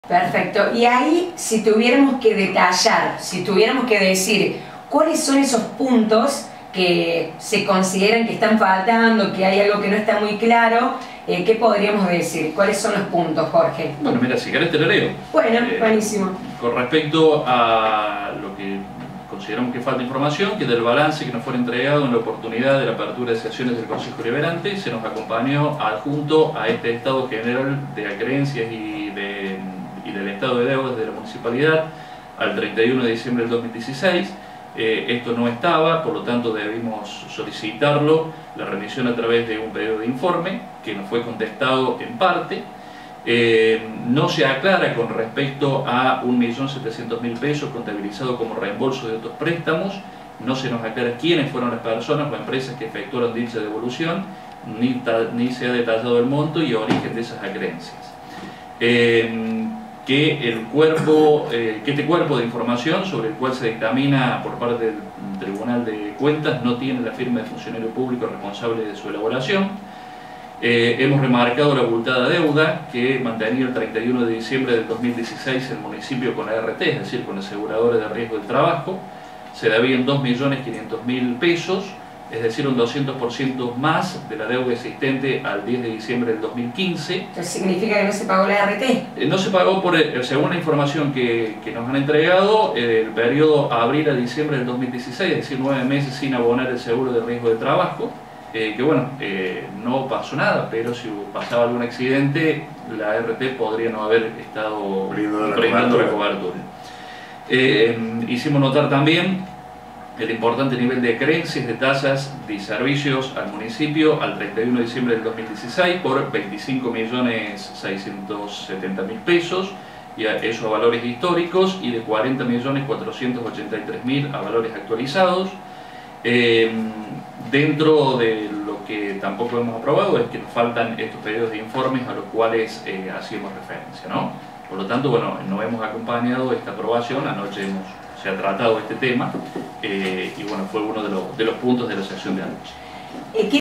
Perfecto. Y ahí, si tuviéramos que detallar, si tuviéramos que decir cuáles son esos puntos que se consideran que están faltando, que hay algo que no está muy claro, ¿qué podríamos decir? ¿Cuáles son los puntos, Jorge? Bueno, mira, si querés te lo leo. Bueno, buenísimo. Con respecto a lo que consideramos que falta información, que del balance que nos fue entregado en la oportunidad de la apertura de sesiones del Consejo Deliberante, se nos acompañó adjunto a este estado general de acreencias y del estado de deudas de la municipalidad al 31 de diciembre del 2016. Esto no estaba, por lo tanto debimos solicitarlo, la remisión a través de un pedido de informe que nos fue contestado en parte. No se aclara con respecto a 1.700.000 pesos contabilizado como reembolso de otros préstamos, no se nos aclara quiénes fueron las personas o empresas que efectuaron dicha devolución, ni se ha detallado el monto y origen de esas acreencias. Que este cuerpo de información sobre el cual se dictamina por parte del Tribunal de Cuentas no tiene la firma de funcionario público responsable de su elaboración. Hemos remarcado la abultada deuda que mantenía el 31 de diciembre del 2016 el municipio con la ART, es decir, con la aseguradora de riesgo del trabajo. Se debían 2.500.000 pesos, es decir, un 200% más de la deuda existente al 10 de diciembre del 2015. ¿Eso significa que no se pagó la ART? No se pagó, según la información que nos han entregado, el periodo abril a diciembre del 2016, es decir, 9 meses sin abonar el seguro de riesgo de trabajo. Que bueno, no pasó nada, pero si pasaba algún accidente, la ART podría no haber estado brindando la cobertura. Hicimos notar también el importante nivel de creencias de tasas de servicios al municipio al 31 de diciembre del 2016 por 25.670.000 pesos, y eso a valores históricos, y de 40.483.000 a valores actualizados. Dentro de lo que tampoco hemos aprobado es que nos faltan estos pedidos de informes a los cuales hacíamos referencia, ¿no? Por lo tanto, bueno, no hemos acompañado esta aprobación, anoche se ha tratado este tema y bueno, fue uno de los puntos de la sesión de anoche.